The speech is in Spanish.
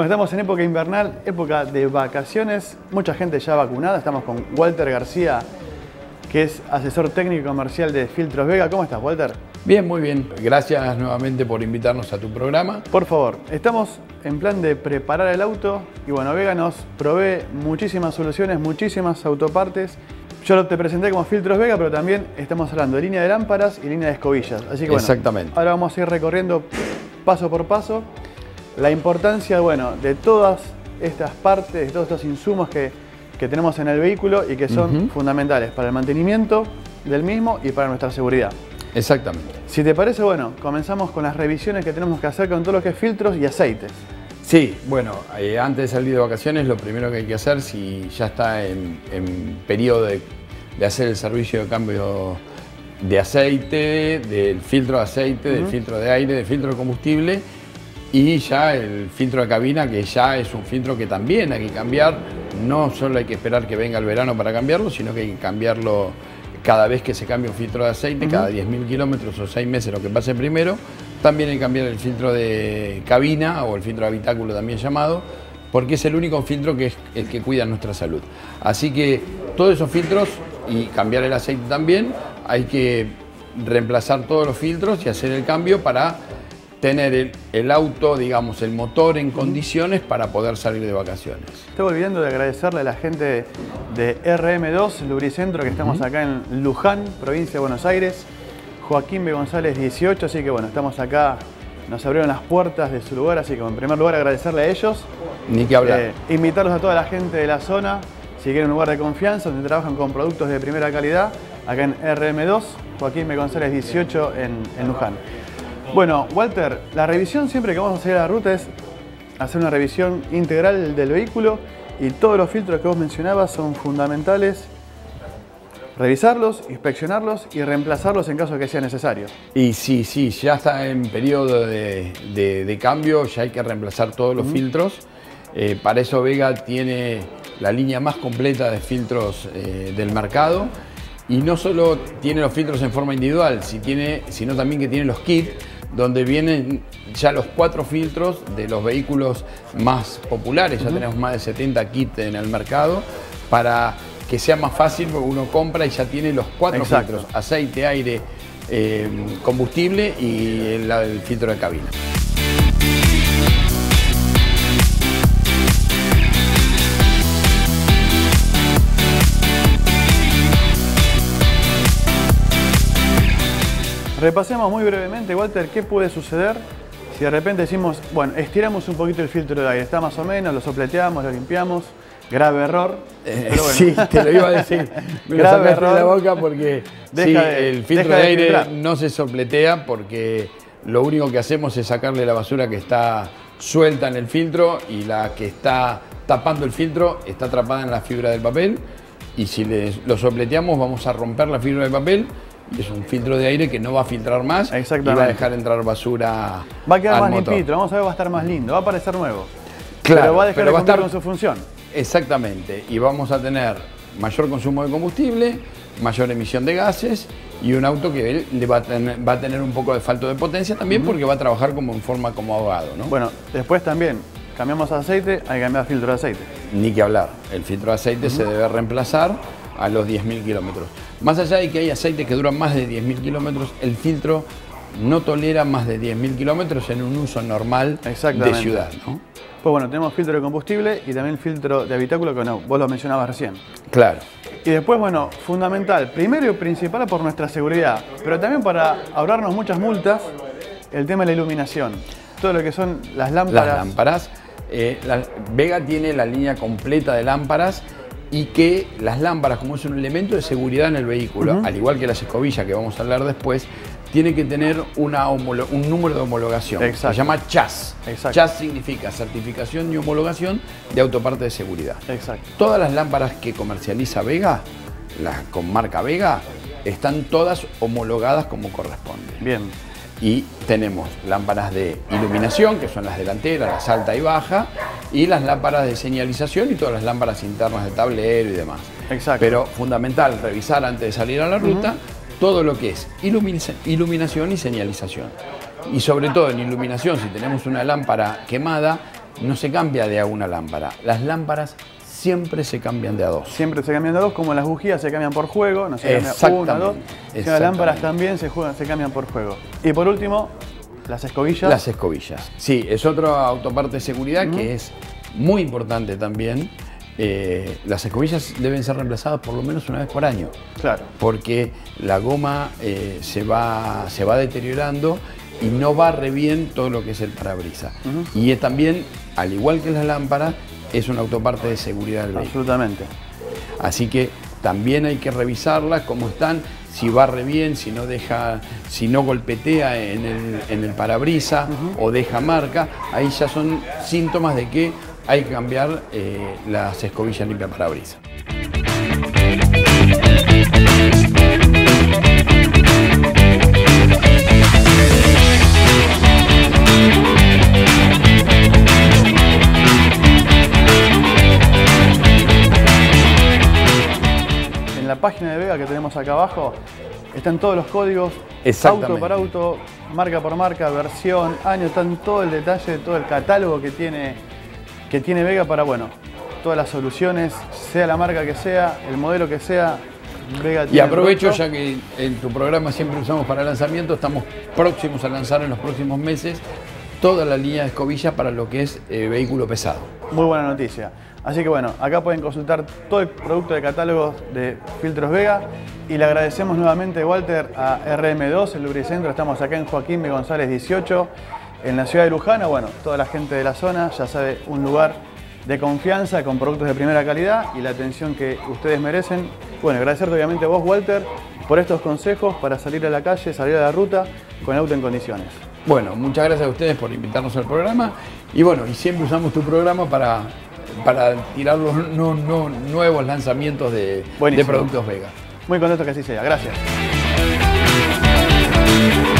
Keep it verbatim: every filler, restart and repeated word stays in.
estamos en época invernal, época de vacaciones, mucha gente ya vacunada. Estamos con Walter García, que es asesor técnico comercial de Filtros Vega. ¿Cómo estás, Walter? Bien, muy bien. Gracias nuevamente por invitarnos a tu programa. Por favor, estamos en plan de preparar el auto y bueno, Vega nos provee muchísimas soluciones, muchísimas autopartes. Yo te presenté como Filtros Vega, pero también estamos hablando de línea de lámparas y línea de escobillas. Así que bueno, exactamente. Ahora vamos a ir recorriendo paso por paso la importancia, bueno, de todas estas partes, de todos estos insumos que, que tenemos en el vehículo y que son uh-huh. fundamentales para el mantenimiento del mismo y para nuestra seguridad. Exactamente. Si te parece, bueno, comenzamos con las revisiones que tenemos que hacer con todo lo que es filtros y aceites. Sí, bueno, eh, antes de salir de vacaciones, lo primero que hay que hacer, si ya está en, en periodo de, de hacer el servicio de cambio de aceite, del filtro de aceite, uh-huh. del filtro de aire, del filtro de combustible, y ya el filtro de cabina, que ya es un filtro que también hay que cambiar. No solo hay que esperar que venga el verano para cambiarlo, sino que hay que cambiarlo cada vez que se cambia un filtro de aceite, uh-huh. cada diez mil kilómetros o seis meses, lo que pase primero. También hay que cambiar el filtro de cabina o el filtro de habitáculo también llamado, porque es el único filtro que es el que cuida nuestra salud. Así que todos esos filtros y cambiar el aceite también, hay que reemplazar todos los filtros y hacer el cambio para tener el, el auto, digamos, el motor en condiciones para poder salir de vacaciones. Estoy olvidando de agradecerle a la gente de R M dos Lubricentro, que estamos uh-huh. acá en Luján, provincia de Buenos Aires. Joaquín B. González dieciocho, así que bueno, estamos acá, nos abrieron las puertas de su lugar, así que en primer lugar agradecerle a ellos. Ni que hablar. Eh, invitarlos a toda la gente de la zona, si quieren un lugar de confianza, donde trabajan con productos de primera calidad, acá en R M dos, Joaquín B. González dieciocho en, en Luján. Bueno, Walter, la revisión siempre que vamos a salir a la ruta es hacer una revisión integral del vehículo y todos los filtros que vos mencionabas son fundamentales. Revisarlos, inspeccionarlos y reemplazarlos en caso de que sea necesario. Y sí, sí, ya está en periodo de, de, de cambio, ya hay que reemplazar todos los uh-huh. filtros. Eh, para eso Vega tiene la línea más completa de filtros eh, del mercado. Y no solo tiene los filtros en forma individual, si tiene, sino también que tiene los kits, donde vienen ya los cuatro filtros de los vehículos más populares. Uh-huh. Ya tenemos más de setenta kits en el mercado para que sea más fácil, porque uno compra y ya tiene los cuatro Exacto. filtros: aceite, aire, eh, combustible y el, el filtro de cabina. Repasemos muy brevemente, Walter, qué puede suceder si de repente decimos, bueno, estiramos un poquito el filtro de aire, está más o menos, lo sopleteamos, lo limpiamos. Grave error. Eh, pero bueno. Sí, te lo iba a decir. Me Grave lo sacaste error. de la boca porque sí, de, el filtro de, de aire filtrar. no se sopletea, porque lo único que hacemos es sacarle la basura que está suelta en el filtro, y la que está tapando el filtro está atrapada en la fibra del papel, y si le, lo sopleteamos vamos a romper la fibra del papel. Es un filtro de aire que no va a filtrar más y va a dejar entrar basura. Va a quedar al más motor. limpito, vamos a ver, va a estar más lindo, va a parecer nuevo. Claro, pero va a dejar pero de va a cumplir estar con su función. Exactamente, y vamos a tener mayor consumo de combustible, mayor emisión de gases y un auto que le va a tener, va a tener un poco de falta de potencia también, uh-huh. porque va a trabajar como en forma como ahogado, ¿no? Bueno, después también cambiamos aceite, hay que cambiar filtro de aceite. Ni que hablar, el filtro de aceite uh-huh. se debe reemplazar a los diez mil kilómetros. Más allá de que hay aceites que duran más de diez mil kilómetros, el filtro no tolera más de diez mil kilómetros en un uso normal de ciudad, ¿no? Pues bueno, tenemos filtro de combustible y también filtro de habitáculo, que no, vos lo mencionabas recién. Claro. Y después, bueno, fundamental, primero y principal por nuestra seguridad, pero también para ahorrarnos muchas multas, el tema de la iluminación. Todo lo que son las lámparas. Las lámparas. Eh, la, Vega tiene la línea completa de lámparas, y que las lámparas, como es un elemento de seguridad en el vehículo, uh-huh. al igual que las escobillas que vamos a hablar después, tiene que tener una un número de homologación. Exacto. Se llama C H A S. Exacto. C H A S significa certificación y homologación de autoparte de seguridad. Exacto. Todas las lámparas que comercializa Vega, las con marca Vega, están todas homologadas como corresponde. Bien. Y tenemos lámparas de iluminación, que son las delanteras, las alta y baja, y las lámparas de señalización y todas las lámparas internas de tablero y demás. Exacto. Pero fundamental revisar antes de salir a la ruta uh-huh. todo lo que es iluminación y señalización. Y sobre todo en iluminación, si tenemos una lámpara quemada, no se cambia de a una lámpara. Las lámparas siempre se cambian de a dos. Siempre se cambian de a dos, como las bujías se cambian por juego, no se cambia una, dos. Sino las lámparas también se, juegan, se cambian por juego. Y por último, las escobillas. Las escobillas. Sí, es otra autoparte de seguridad uh-huh. que es muy importante también. Eh, las escobillas deben ser reemplazadas por lo menos una vez por año. Claro. Porque la goma eh, se, va, se va deteriorando y no barre bien todo lo que es el parabrisas. Uh-huh. Y es también, al igual que las lámparas, es una autoparte de seguridad del vehículo. Absolutamente. Así que también hay que revisarlas, cómo están, si barre bien, si no deja, si no golpetea en el, en el parabrisas uh-huh. o deja marca. Ahí ya son síntomas de que hay que cambiar eh, las escobillas limpia parabrisas. En la página de Vega que tenemos acá abajo están todos los códigos, auto por auto, marca por marca, versión, año, están todo el detalle, todo el catálogo que tiene, que tiene Vega para, bueno, todas las soluciones, sea la marca que sea, el modelo que sea, Vega tiene. Y aprovecho, ya que en tu programa siempre usamos para lanzamiento, estamos próximos a lanzar en los próximos meses toda la línea de escobillas para lo que es eh, vehículo pesado. Muy buena noticia. Así que bueno, acá pueden consultar todo el producto de catálogo de Filtros Vega y le agradecemos nuevamente, Walter, a R M dos, el Lubricentro. Estamos acá en Joaquín B. González dieciocho, en la ciudad de Luján. Bueno, toda la gente de la zona ya sabe, un lugar de confianza con productos de primera calidad y la atención que ustedes merecen. Bueno, agradecerte obviamente a vos, Walter, por estos consejos para salir a la calle, salir a la ruta con el auto en condiciones. Bueno, muchas gracias a ustedes por invitarnos al programa y bueno, y siempre usamos tu programa para... para tirar los no, no, nuevos lanzamientos de, de productos Vega. Muy contento que así sea. Gracias.